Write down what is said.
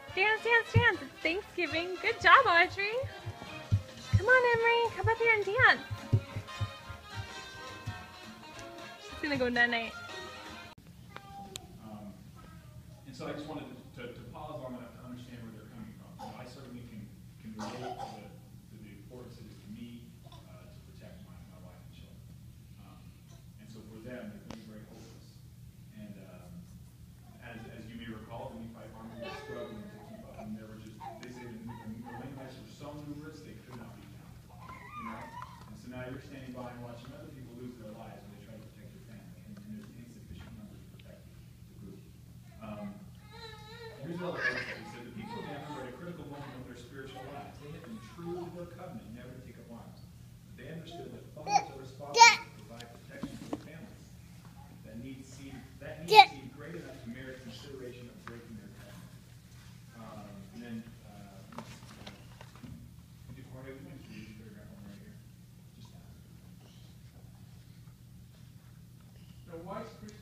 Dance, dance, dance. It's Thanksgiving. Good job, Audrey. Come on, Emery. Come up here and dance. She's going to go night-night. And so I just wanted to pause long enough to understand where they're coming from. So I certainly can relate to the importance it is to me to protect my wife and children. And so for them, they're going to be very hopeless. And as you may recall, the Nephi army was struggling to keep up. And there were just, they say the Lamanites were so numerous they could not be counted. You know? And so now you're standing by and watching other people lose their lives when they try to protect your family. And there's insufficient numbers to protect the group. Here's another verse that he said, the people of Ammon were at a critical moment of their spiritual lives. They had been true to their covenant, never to take up arms. But they understood that fathers are responsible to provide protection for their families. That need seemed great enough to merit consideration of breaking their covenant. And then, maybe we can read this paragraph one right here. Just that. The white